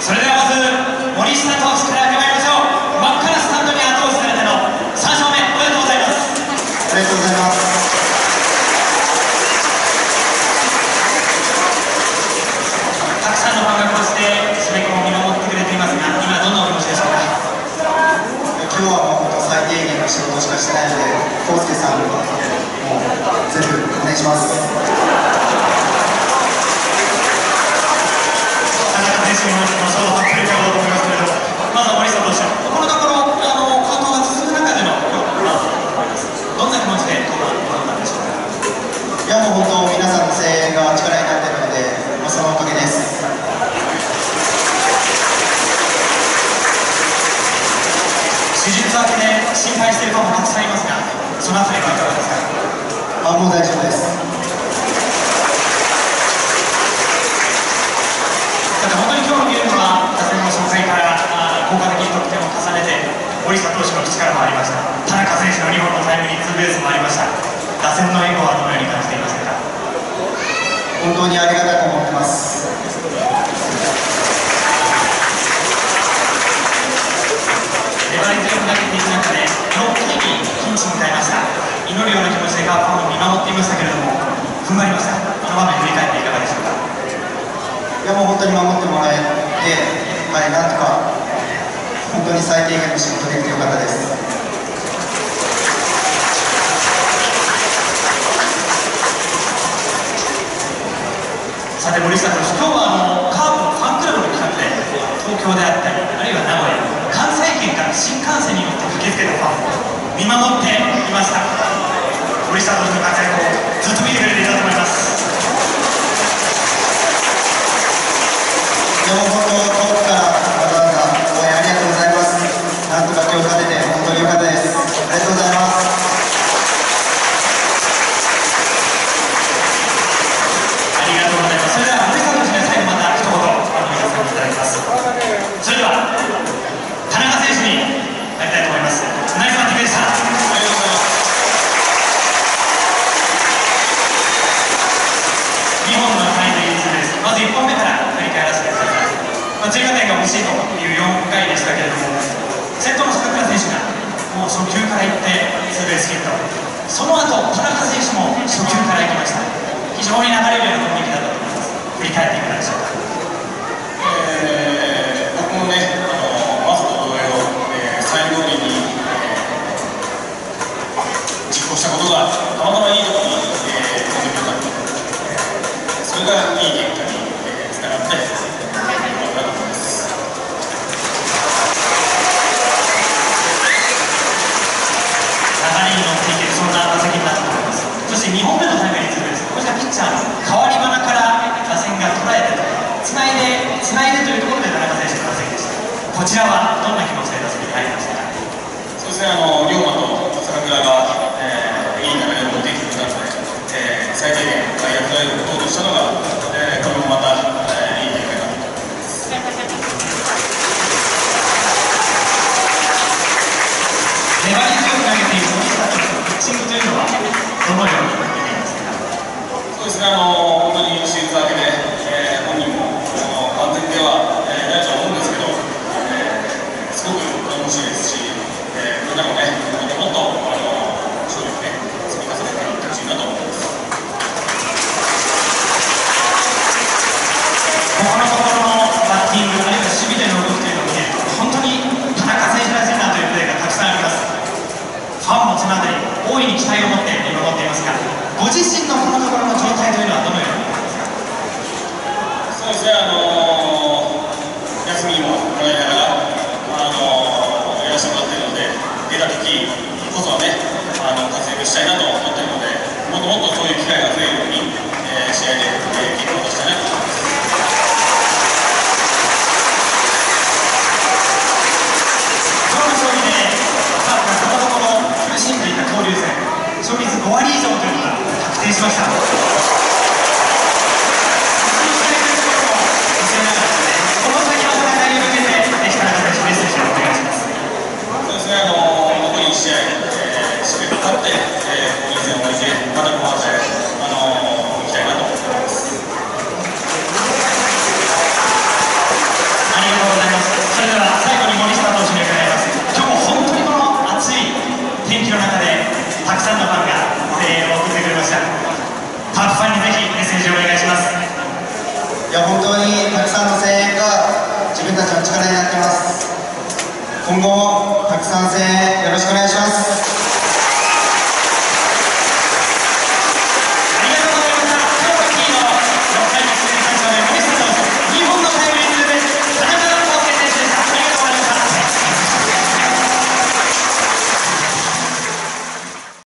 それではまず森下投手から伺いましょう。真っ赤なスタンドに後押しされての3勝目、おめでとうございます。 ありがとうございます。 たくさんのファンがこうして締め込みを見守ってくれていますが、今どんなお気持ちでしょうか。 今日はもう最低限の仕事しかしてないので、康介さんも全部お願いします。 選手にも勝負を発揮できたと思いますけれども、まずは森下投手、このところ好投が続く中でのどんな気持ちで今臨んだんでしょうか。 いやもう本当皆さんの声援が力になっているので、そのおかげです。 手術明けで心配しているファンもたくさんいますが、そのあたりはいかがですか。 もう大丈夫です。 本当に今日のゲームは打線の初回から効果的に得点を重ねて、森下投手の力もありました。田中選手の2本のタイムリーツーベースもありました。打線の援護はどのように感じていましたか。 本当にありがたく思ってます。 粘り強く投げていく中で6回にピンチに迎えました。祈るような気持ちでファンを見守っていましたけれども、踏ん張りました。この場面振り返っていかがでしょうか。 いやもう本当に守ってもらえて、なんとか本当に最低限の仕事できてよかったです。 さて森下投手、今日はカープのファンクラブの企画で東京であったり、あるいは名古屋、関西圏から新幹線に乗って駆けつけたファンを見守っていました。森下投手の活躍をずっと見てくれていたと思います。 本当、遠くからわざわざ応援ありがとうございます。なんとか今日勝てて本当に良かったです。ありがとうございます。 ありがとうございます。それでは森下投手に最後また一言皆さんにいただきます。それでは田中選手にやりたいと思います。ナイスバッティングでした。ありがとうございます。2本のタイムリーツーベース、まず1本目から振り返らせてください。追加点が欲しいという4回でしたけれども、先頭の坂倉選手がもう初球からいってツーベースヒット、その後田中選手も初球からいきました。非常に流れるような雰囲気だったと思います。振り返っていかがでしょうか。 僕もね、まず同様、サイン通りに、実行したことがたまたまいいところに飛んでくれたので、それがいい結果につながって。 そして2本目のタイムリーツーベース、こうしたピッチャーの代わり花から打線が捉えてつないでというところで田中選手の打席でした。こちらはどんな気持ちで打席に入りましたか。 そうですね、龍馬と坂倉が、いい流れを持っていってくれたので、最低限役割を打とうとしたのが、これもまた、いい結果だと思います。 粘り強く投げている森下投手のピッチングというのはどのように見ていますか。 そうですね、本当にシーズン明けで、本人も完全ではないと思うんですけど、すごく頼もしいですし、みんなもね、もっと勝利をね、積み重ねていってほしいなと思います。 いや、本当にたくさんの声援が自分たちの力になってます。今後もたくさん声援よろしくお願いします。